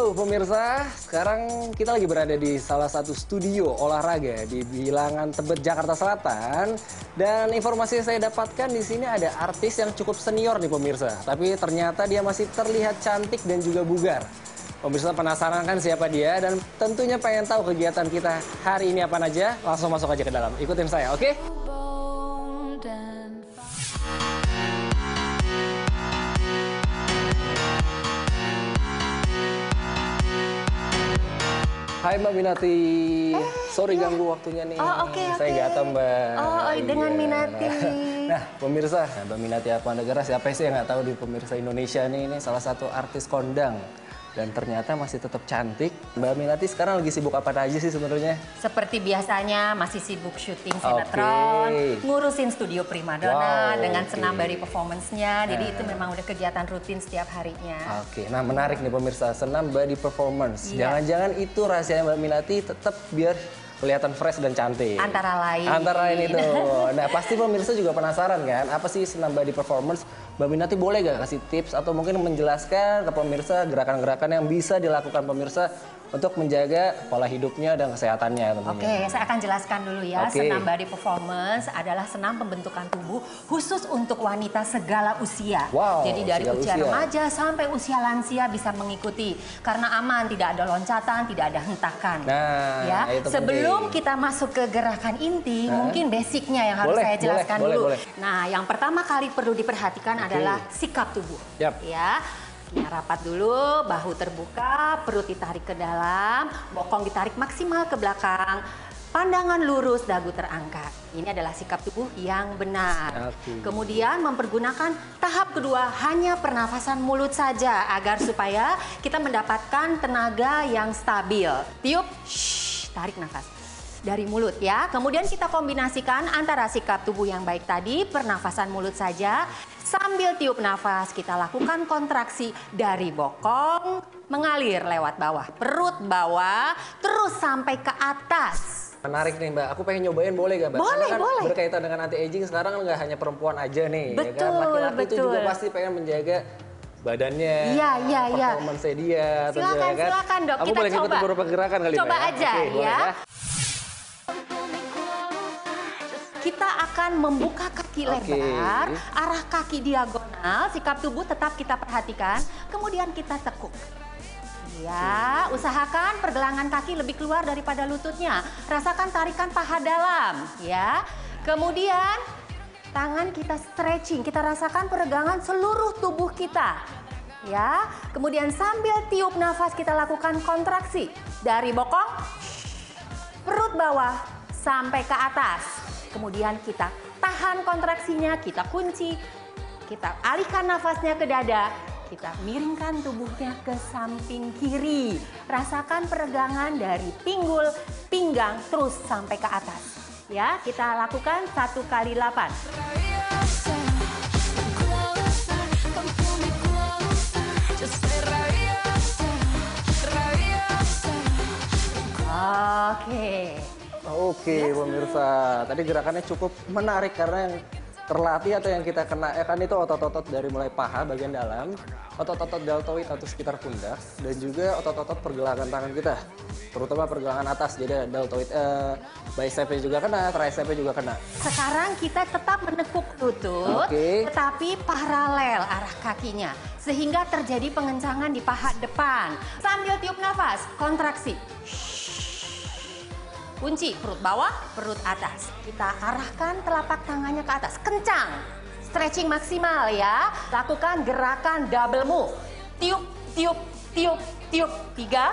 Halo pemirsa, sekarang kita lagi berada di salah satu studio olahraga di Bilangan Tebet, Jakarta Selatan. Dan informasi yang saya dapatkan di sini ada artis yang cukup senior nih pemirsa. Tapi ternyata dia masih terlihat cantik dan juga bugar. Pemirsa penasaran kan siapa dia dan tentunya pengen tahu kegiatan kita hari ini apa aja? Langsung masuk aja ke dalam, ikutin saya, oke? Hai Mbak Minati, sorry ganggu waktunya nih. Oh, oke. Saya nggak tahu Mbak. Oh, dengan Minati. Nah pemirsa, Mbak Minati Apandegara siapa sih yang nggak tahu di pemirsa Indonesia nih, ini salah satu artis kondang. Dan ternyata masih tetap cantik. Mbak Minati sekarang lagi sibuk apa aja sih sebenarnya? Seperti biasanya masih sibuk syuting sinetron, ngurusin studio Primadona dengan senam body performance-nya. Jadi itu memang udah kegiatan rutin setiap harinya. Oke, nah menarik nih pemirsa, senam body performance. Iya. Jangan-jangan itu rahasianya Mbak Minati tetap biar kelihatan fresh dan cantik. Antara lain. Antara lain itu. Nah pasti pemirsa juga penasaran kan, apa sih senam body performance? Mbak Minati boleh gak kasih tips atau mungkin menjelaskan ke pemirsa gerakan-gerakan yang bisa dilakukan pemirsa untuk menjaga pola hidupnya dan kesehatannya tentunya. Oke, saya akan jelaskan dulu ya. Senam body performance adalah senam pembentukan tubuh khusus untuk wanita segala usia. Wow, jadi dari usia remaja sampai usia lansia bisa mengikuti. Karena aman, tidak ada loncatan, tidak ada hentakan. Nah, ya. itu Sebelum kita masuk ke gerakan inti, mungkin basicnya yang harus saya jelaskan dulu. Nah, yang pertama kali perlu diperhatikan adalah sikap tubuh. Ya. Ya, rapat dulu, bahu terbuka, perut ditarik ke dalam, bokong ditarik maksimal ke belakang, pandangan lurus, dagu terangkat. Ini adalah sikap tubuh yang benar. Kemudian mempergunakan tahap kedua hanya pernafasan mulut saja agar supaya kita mendapatkan tenaga yang stabil. Tiup, tarik nafas dari mulut ya. Kemudian kita kombinasikan antara sikap tubuh yang baik tadi, pernafasan mulut saja. Sambil tiup nafas, kita lakukan kontraksi dari bokong, mengalir lewat bawah. Perut bawah, terus sampai ke atas. Menarik nih Mbak, aku pengen nyobain boleh gak Mbak? Boleh, Karena kan boleh. berkaitan dengan anti-aging sekarang nggak hanya perempuan aja nih. Betul, ya kan? Laki-laki itu juga betul. pasti pengen menjaga badannya, Iya. performance dia. Silakan dok, aku kita boleh ikut coba. beberapa gerakan kali Coba Mbak, aja Oke, boleh ya. Kita akan membuka kaki lebar, arah kaki diagonal, sikap tubuh tetap kita perhatikan, kemudian kita tekuk. Ya, usahakan pergelangan kaki lebih keluar daripada lututnya. Rasakan tarikan paha dalam, ya. Kemudian tangan kita stretching, kita rasakan peregangan seluruh tubuh kita. Ya, kemudian sambil tiup nafas kita lakukan kontraksi dari bokong, perut bawah sampai ke atas. Kemudian kita tahan kontraksinya, kita kunci, kita alihkan nafasnya ke dada, kita miringkan tubuhnya ke samping kiri. Rasakan peregangan dari pinggul, pinggang, terus sampai ke atas. Ya, kita lakukan 1 kali 8. Oke pemirsa, tadi gerakannya cukup menarik karena yang terlatih atau yang kita kena kan itu otot-otot dari mulai paha bagian dalam, otot-otot deltoid atau sekitar pundak, dan juga otot-otot pergelangan tangan kita, terutama pergelangan atas. Jadi deltoid, bicepnya juga kena, tricepnya juga kena. Sekarang kita tetap menekuk lutut, tetapi paralel arah kakinya, sehingga terjadi pengencangan di paha depan. Sambil tiup nafas, kontraksi. Kunci perut bawah, perut atas. Kita arahkan telapak tangannya ke atas. Kencang. Stretching maksimal ya. Lakukan gerakan double move. Tiup, tiup, tiup, tiup. 3,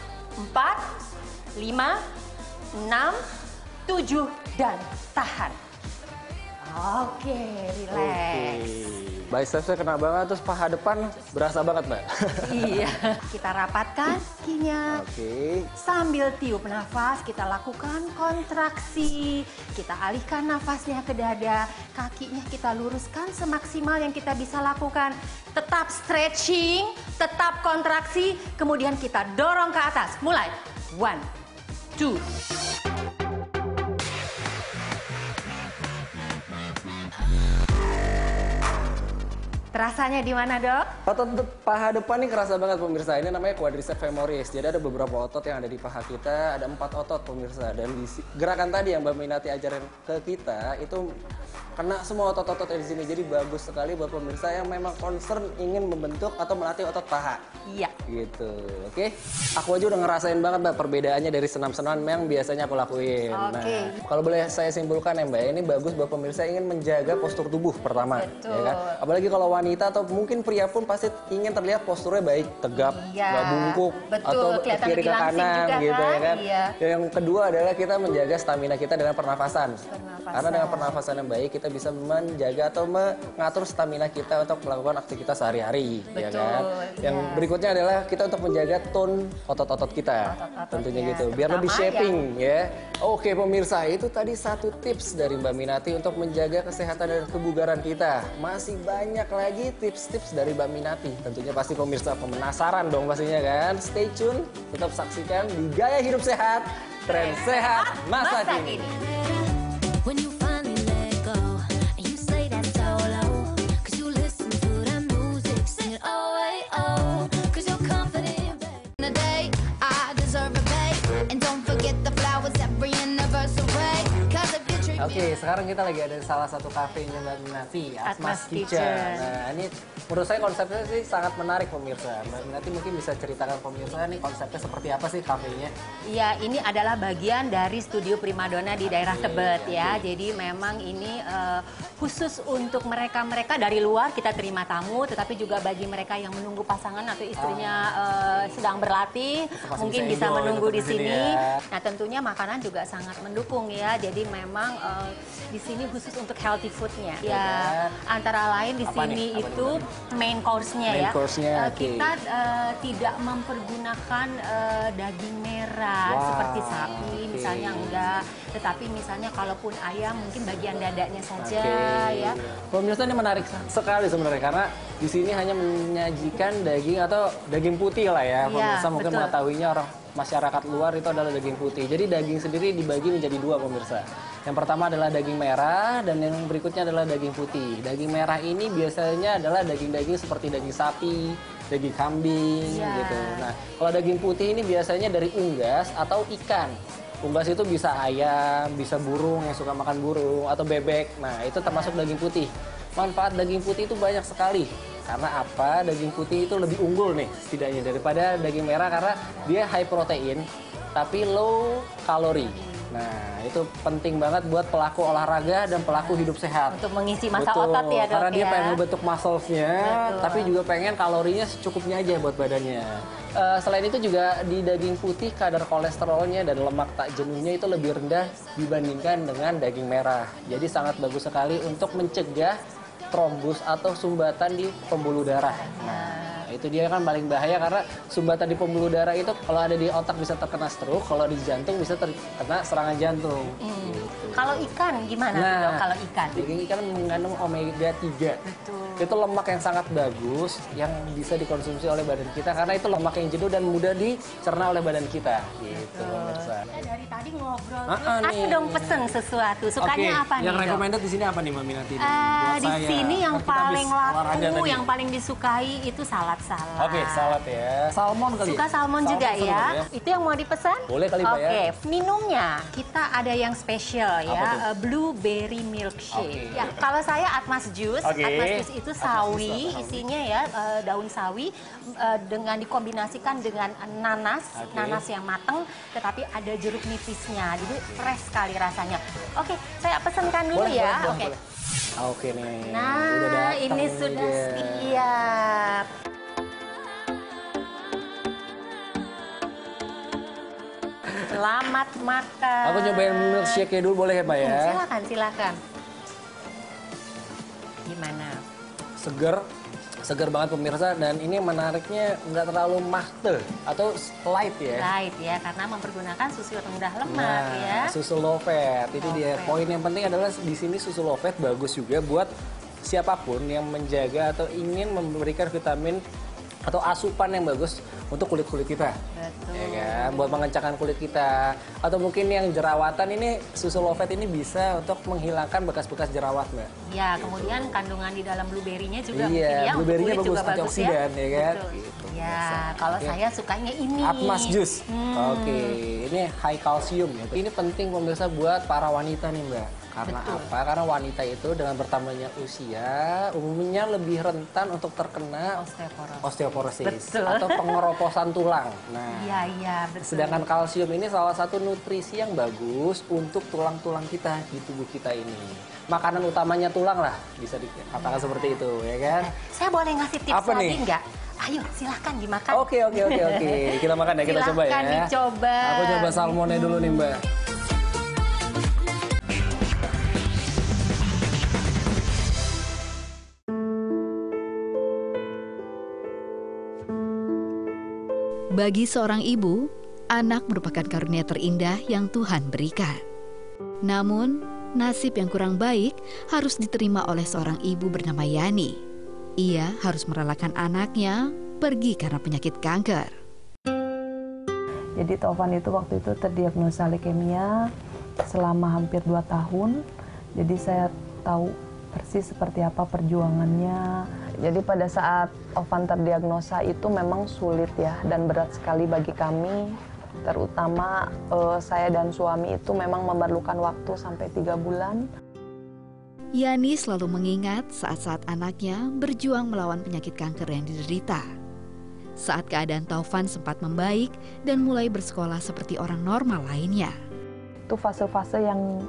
4, 5, 6, 7, dan tahan. Oke, relax. Bicepsnya kena banget, terus paha depan berasa banget Mbak. Iya. Kita rapatkan kakinya. Sambil tiup nafas, kita lakukan kontraksi. Kita alihkan nafasnya ke dada. Kakinya kita luruskan semaksimal yang kita bisa lakukan. Tetap stretching, tetap kontraksi. Kemudian kita dorong ke atas. Mulai. 1, 2. Kerasanya di mana, Dok? Otot paha depan ini kerasa banget pemirsa. Ini namanya quadriceps femoris. Jadi ada beberapa otot yang ada di paha kita, ada 4 otot pemirsa. Dan di gerakan tadi yang Mbak Minati ajarin ke kita itu kena semua otot-otot di sini. Jadi bagus sekali buat pemirsa yang memang concern ingin membentuk atau melatih otot paha. Iya. Gitu. Oke. Aku aja udah ngerasain banget Mbak perbedaannya dari senam-senam yang biasanya aku lakuin. Oke. Nah, kalau boleh saya simpulkan ya Mbak, ini bagus buat pemirsa yang ingin menjaga postur tubuh pertama. Betul. Ya kan? Apalagi kalau wanita atau mungkin pria pun pasti ingin terlihat posturnya baik, tegap, Iya. nggak bungkuk Betul, atau ke kelihatan kiri lebih ke langsing kanan juga gitu kan? ya kan. Iya. Yang kedua adalah kita menjaga stamina kita dengan pernafasan. Pernafasan. Karena dengan pernafasan yang baik kita bisa menjaga atau mengatur stamina kita untuk melakukan aktivitas sehari-hari, ya Betul, kan. Yang iya. berikutnya adalah kita untuk menjaga tone otot-otot kita. Otot-ototnya, Tentunya gitu, biar terutama lebih shaping ya. Oke pemirsa, itu tadi satu tips dari Mbak Minati untuk menjaga kesehatan dan kebugaran kita. Masih banyak lagi tips-tips dari Mbak Minati. Tentunya pasti pemirsa penasaran dong pastinya kan. Stay tune, tetap saksikan di Gaya Hidup Sehat, Tren Sehat Masa Kini. When you finally let go and you say that's so low, 'cause you listen to that music, sing it oh, 'cause you're confident, babe. In the day, I deserve a pay, and don't forget the flowers every anniversary, 'cause if you treat me Oke, sekarang kita lagi ada di salah satu kafenya Mbak Minati, Atmas Atmas Kitchen. Kitchen. Nah, ini menurut saya konsepnya sih sangat menarik pemirsa. Mbak Minati mungkin bisa ceritakan pemirsa nih konsepnya seperti apa sih kafenya? Iya, ini adalah bagian dari studio primadona di daerah Tebet ya. Jadi memang ini khusus untuk mereka-mereka dari luar kita terima tamu, tetapi juga bagi mereka yang menunggu pasangan atau istrinya sedang berlatih, Masih mungkin bisa bisa enjoy menunggu tetap di di sini sini. ya. Nah, tentunya makanan juga sangat mendukung ya. Jadi memang di sini khusus untuk healthy foodnya. Ya, antara lain di Apa sini nih? Apa itu main course-nya Main ya. course-nya, oke. Kita tidak mempergunakan daging merah Wow, seperti sapi oke. misalnya enggak, tetapi misalnya kalaupun ayam mungkin bagian dadanya saja Oke. ya. Pemirsa ini menarik sekali sebenarnya karena di sini hanya menyajikan daging atau daging putih lah ya. Iya, Pemirsa mungkin betul. mengetahuinya orang masyarakat luar itu adalah daging putih. Jadi daging sendiri dibagi menjadi 2 pemirsa. Yang pertama adalah daging merah dan yang berikutnya adalah daging putih. Daging merah ini biasanya adalah daging-daging seperti daging sapi, daging kambing Iya. gitu. Nah, kalau daging putih ini biasanya dari unggas atau ikan. Unggas itu bisa ayam, bisa burung yang suka makan burung atau bebek. Nah, itu termasuk daging putih. Manfaat daging putih itu banyak sekali. Karena apa? Daging putih itu lebih unggul nih setidaknya daripada daging merah karena dia high protein tapi low kalori. Nah, itu penting banget buat pelaku olahraga dan pelaku hidup sehat. Untuk mengisi massa Betul, otot ya, Dok, karena dia ya. pengen ngebentuk muscles-nya, Betul. tapi juga pengen kalorinya secukupnya aja buat badannya. Selain itu juga di daging putih kadar kolesterolnya dan lemak tak jenuhnya itu lebih rendah dibandingkan dengan daging merah. Jadi sangat bagus sekali untuk mencegah trombus atau sumbatan di pembuluh darah. Nah, itu dia kan paling bahaya karena sumbatan di pembuluh darah itu kalau ada di otak bisa terkena stroke, kalau di jantung bisa terkena serangan jantung. Gitu. Kalau ikan gimana tuh, Nah, Dok, kalau ikan? daging ikan mengandung omega 3. Betul. Itu lemak yang sangat bagus yang bisa dikonsumsi oleh badan kita karena itu lemak yang jenuh dan mudah dicerna oleh badan kita. Gitu, pemirsa. Dari tadi ngobrol Ah, terus, ayo nih. dong pesen sesuatu. Sukanya apa nih, yang Dok? recommended di sini apa nih Mbak Minati? Di sini yang Kan kita habis paling olahraga laku, tadi. yang paling disukai itu salad-salad. Oke, salad ya. Salmon kali. Suka salmon juga seru ya? kali Itu yang mau dipesan? Boleh kali, Mbak, ya. Oke, minumnya kita ada yang spesial Apa ya, tuh? blueberry milkshake. Oke. Ya, kalau saya Atmas Juice, Oke. Atmas Juice itu Atmas sawi, Juice, sawi. isinya ya daun sawi dengan dikombinasikan dengan nanas, Oke. nanas yang mateng, tetapi ada jeruk nipisnya, jadi fresh sekali rasanya. Oke, saya pesenkan dulu Boleh, ya. boleh, Oke. boleh. Oke nih. udah Nah, datang ini nih sudah dia. siap. Selamat makan. Aku nyobain milkshake-nya dulu boleh ya, Mbak ya? Silakan, silakan. Gimana? Seger banget pemirsa dan ini menariknya nggak terlalu mahte atau light ya. Light ya, karena mempergunakan susu rendah lemak Nah, ya. susu low fat itu Low dia. fat. Poin yang penting adalah di sini susu low fat bagus juga buat siapapun yang menjaga atau ingin memberikan vitamin atau asupan yang bagus untuk kulit-kulit kita. Betul. Ya kan? Buat mengencangkan kulit kita. Atau mungkin yang jerawatan ini, susu low fat ini bisa untuk menghilangkan bekas-bekas jerawat, Mbak. Ya, kemudian kandungan di dalam blueberry-nya juga mungkin Iya, ya, untuk blueberry-nya kulit juga bagus, bagus ya. antioksidan, ya kan? Betul. Gitu, Ya, biasa. kalau Oke. saya sukanya ini. Atmas Juice. Oke, ini high calcium ya. Ini penting pemirsa buat para wanita nih, Mbak. Karena Betul. apa? Karena wanita itu dengan bertambahnya usia umumnya lebih rentan untuk terkena osteoporosis Betul. atau pengeroposan tulang. Nah, Iya, betul. sedangkan kalsium ini salah satu nutrisi yang bagus untuk tulang-tulang kita di tubuh kita ini. Makanan utamanya tulang lah, bisa dikatakan seperti itu, ya kan? Saya boleh ngasih tips Apa lagi nih? nggak? Ayo, silahkan dimakan. Oke. Kita makan ya, kita coba ya. Silahkan dicoba. Aku coba salmonnya dulu nih, Mbak. Bagi seorang ibu, anak merupakan karunia terindah yang Tuhan berikan. Namun, nasib yang kurang baik harus diterima oleh seorang ibu bernama Yani. Ia harus merelakan anaknya pergi karena penyakit kanker. Jadi Taufan itu waktu itu terdiagnosa leukemia selama hampir 2 tahun. Jadi saya tahu persis seperti apa perjuangannya. Jadi pada saat Taufan terdiagnosa itu memang sulit ya dan berat sekali bagi kami. Terutama saya dan suami itu memang memerlukan waktu sampai 3 bulan. Yani selalu mengingat saat-saat anaknya berjuang melawan penyakit kanker yang diderita. Saat keadaan Taufan sempat membaik dan mulai bersekolah seperti orang normal lainnya. Itu fase-fase yang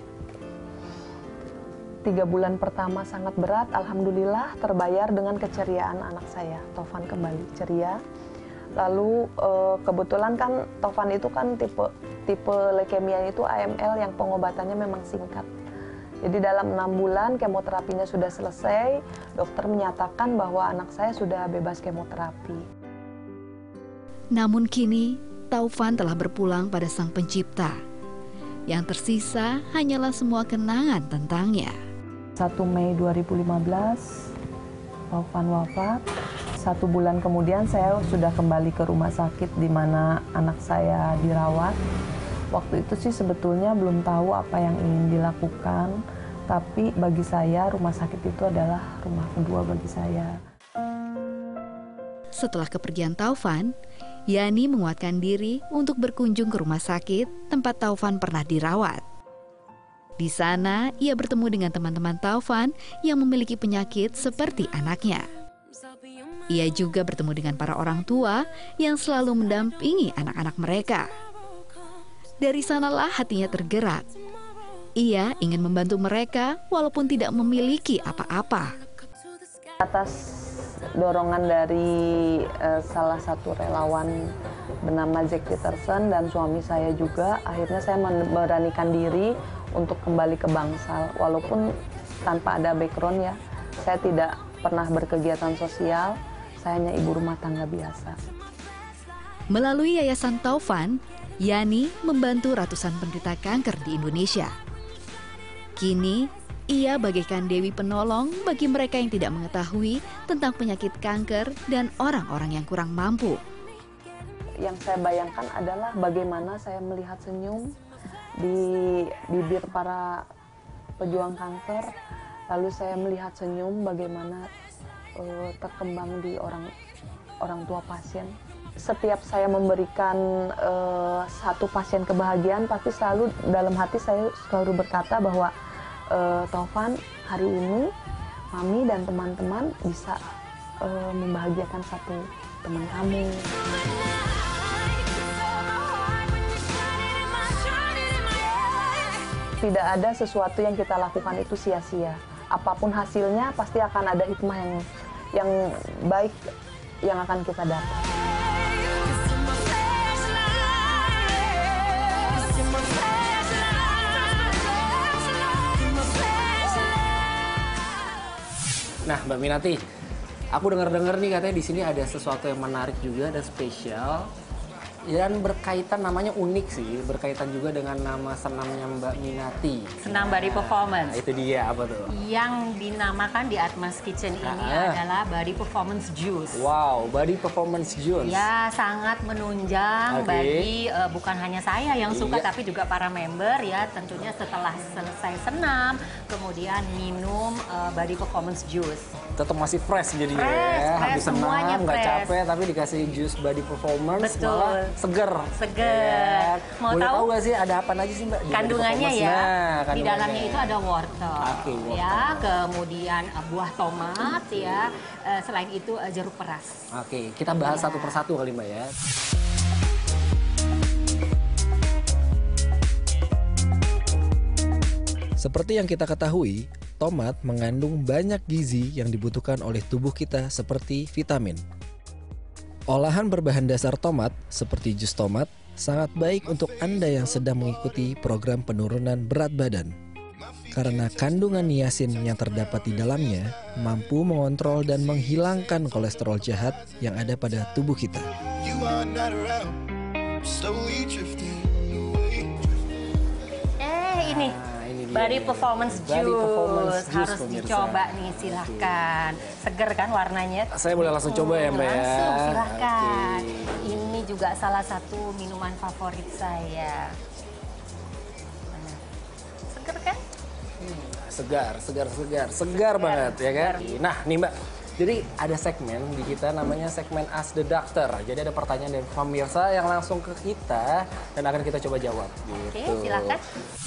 3 bulan pertama sangat berat, alhamdulillah terbayar dengan keceriaan anak saya. Taufan kembali ceria. Lalu kebetulan kan Taufan itu kan tipe leukemia itu AML yang pengobatannya memang singkat. Jadi dalam 6 bulan kemoterapinya sudah selesai, dokter menyatakan bahwa anak saya sudah bebas kemoterapi. Namun kini, Taufan telah berpulang pada Sang Pencipta. Yang tersisa hanyalah semua kenangan tentangnya. 1 Mei 2015, Taufan wafat. 1 bulan kemudian saya sudah kembali ke rumah sakit di mana anak saya dirawat. Waktu itu sih sebetulnya belum tahu apa yang ingin dilakukan, tapi bagi saya rumah sakit itu adalah rumah kedua bagi saya. Setelah kepergian Taufan, Yani menguatkan diri untuk berkunjung ke rumah sakit tempat Taufan pernah dirawat. Di sana, ia bertemu dengan teman-teman Taufan yang memiliki penyakit seperti anaknya. Ia juga bertemu dengan para orang tua yang selalu mendampingi anak-anak mereka. Dari sanalah hatinya tergerak. Ia ingin membantu mereka walaupun tidak memiliki apa-apa. Atas dorongan dari salah satu relawan bernama Jack Peterson dan suami saya juga, akhirnya saya memberanikan diri untuk kembali ke Bangsal. Walaupun tanpa ada background ya, saya tidak pernah berkegiatan sosial, saya hanya ibu rumah tangga biasa. Melalui Yayasan Taufan, Yani membantu ratusan penderita kanker di Indonesia. Kini, ia bagaikan dewi penolong bagi mereka yang tidak mengetahui tentang penyakit kanker dan orang-orang yang kurang mampu. Yang saya bayangkan adalah bagaimana saya melihat senyum di bibir para pejuang kanker, lalu saya melihat senyum bagaimana terkembang di orang tua pasien. Setiap saya memberikan satu pasien kebahagiaan, pasti selalu dalam hati saya selalu berkata bahwa Taufan, hari ini Mami dan teman-teman bisa membahagiakan satu teman kamu. Tidak ada sesuatu yang kita lakukan itu sia-sia. Apapun hasilnya pasti akan ada hikmah yang baik yang akan kita dapat. Nah, Mbak Minati, aku dengar-dengar nih katanya di sini ada sesuatu yang menarik juga dan spesial, Dan berkaitan, namanya unik sih, berkaitan juga dengan nama senamnya Mbak Minati. Senam body performance. Nah, itu dia, apa tuh? Yang dinamakan di Atmas Kitchen ini adalah body performance juice. Wow, body performance juice. Ya, sangat menunjang bagi bukan hanya saya yang suka, tapi juga para member ya. Tentunya setelah selesai senam, kemudian minum body performance juice. Tetap masih fresh jadinya Fresh, ya. Habis semuanya senam, nggak fresh. capek, tapi dikasih juice body performance, Betul. malah seger. Seger. Mau Boleh tahu? tahu nggak sih ada apa aja sih Mbak? di body Kandungannya performance? ya, Nah, di kandungannya. dalamnya itu ada wortel, Oke, wortel. ya, kemudian buah tomat ya, selain itu jeruk peras. Oke, kita bahas satu persatu kali Mbak ya. Seperti yang kita ketahui, tomat mengandung banyak gizi yang dibutuhkan oleh tubuh kita seperti vitamin. Olahan berbahan dasar tomat seperti jus tomat sangat baik untuk Anda yang sedang mengikuti program penurunan berat badan. Karena kandungan niacin yang terdapat di dalamnya mampu mengontrol dan menghilangkan kolesterol jahat yang ada pada tubuh kita. You are not around, slowly drifting away. Ini body performance Body juice, performance juice, harus pemirsa. dicoba nih, silahkan. Seger kan warnanya? Saya boleh langsung coba ya Mbak ya? Langsung silahkan. Oke. Ini juga salah satu minuman favorit saya. Seger kan? Segar banget ya kan. Nah nih Mbak, jadi ada segmen di kita namanya segmen Ask the Doctor. Jadi ada pertanyaan dari pemirsa yang langsung ke kita dan akan kita coba jawab. Oke, Gitu. silakan.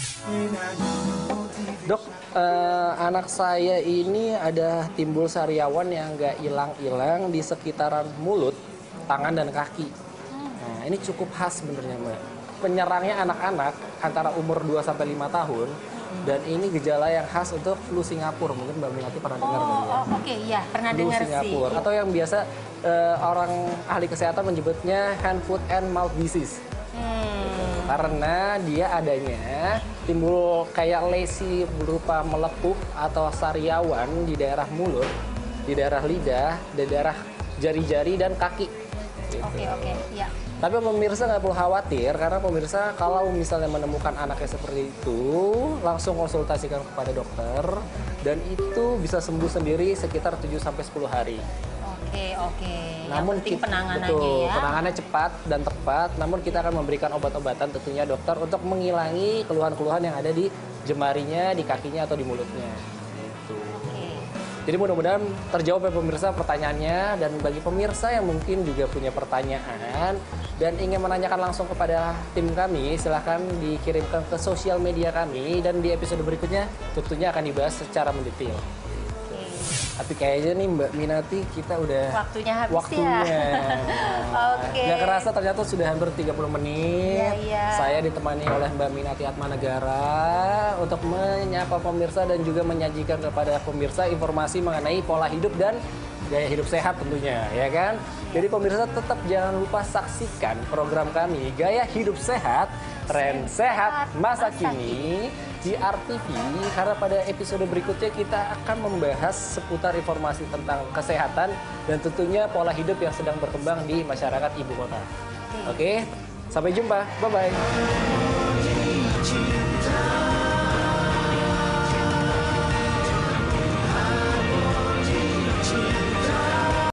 Dok, anak saya ini ada timbul sariawan yang nggak hilang-hilang di sekitaran mulut, tangan dan kaki. Nah ini cukup khas sebenarnya Mbak. Penyerangnya anak-anak antara umur 2 sampai 5 tahun. Dan ini gejala yang khas untuk flu Singapura. Mungkin Mbak Minati pernah dengar kali ya. Oke, iya, pernah Flu dengar sih. Singapura. Atau yang biasa orang ahli kesehatan menyebutnya hand, foot, and mouth disease. Karena dia adanya timbul kayak lesi berupa melepuh atau sariawan di daerah mulut, di daerah lidah, di daerah jari-jari dan kaki. Gitu. Oke, iya. Tapi pemirsa nggak perlu khawatir karena pemirsa kalau misalnya menemukan anaknya seperti itu langsung konsultasikan kepada dokter dan itu bisa sembuh sendiri sekitar 7 sampai 10 hari. Oke. Namun Yang penting penanganannya betul, ya. penanganannya cepat dan tepat. Namun kita akan memberikan obat-obatan tentunya dokter untuk menghilangi keluhan-keluhan yang ada di jemarinya, di kakinya atau di mulutnya. Gitu. Oke. Jadi mudah-mudahan terjawab ya pemirsa pertanyaannya, dan bagi pemirsa yang mungkin juga punya pertanyaan dan ingin menanyakan langsung kepada tim kami, silahkan dikirimkan ke sosial media kami dan di episode berikutnya tentunya akan dibahas secara mendetail. Tapi kayaknya nih Mbak Minati kita udah Waktunya habis ya. Oke. Nggak kerasa ternyata sudah hampir 30 menit. Iya. Saya ditemani oleh Mbak Minati Atmanegara untuk menyapa pemirsa dan juga menyajikan kepada pemirsa informasi mengenai pola hidup dan gaya hidup sehat tentunya, ya kan? Jadi pemirsa tetap jangan lupa saksikan program kami Gaya Hidup Sehat, Tren Sehat Masa Kini di RTV, karena pada episode berikutnya kita akan membahas seputar informasi tentang kesehatan dan tentunya pola hidup yang sedang berkembang di masyarakat ibu kota. Oke, sampai jumpa. Bye-bye.